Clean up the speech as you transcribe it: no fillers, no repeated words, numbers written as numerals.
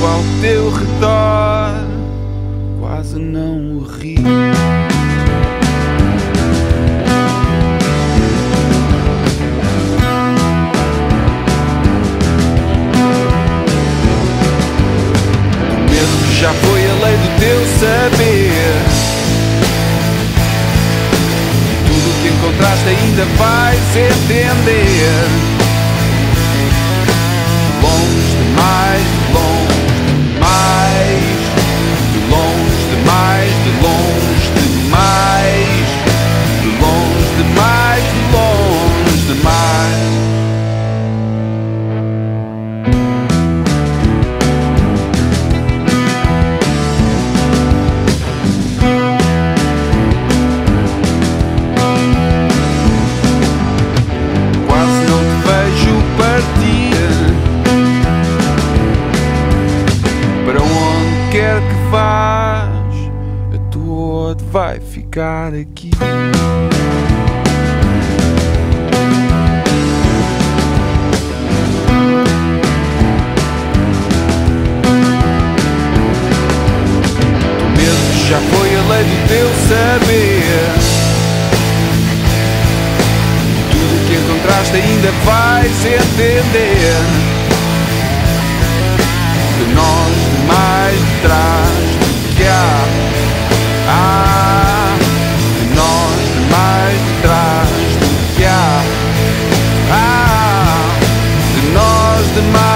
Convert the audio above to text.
ao teu redor, quase não morri. O medo já foi a lei do teu saber. Tudo o que encontraste ainda vais entender. Longe demais, de longe demais, de longe demais, de longe demais, de longe demais, de longe demais. Quase não te vejo partir. Para onde quer que vás, a tua ode vai ficar aqui. O medo já foi a lei do teu saber. Tudo o que encontraste ainda vais entender. De nós, mais de trás do que há. De nós, mais de trás do que há. De nós, de mais.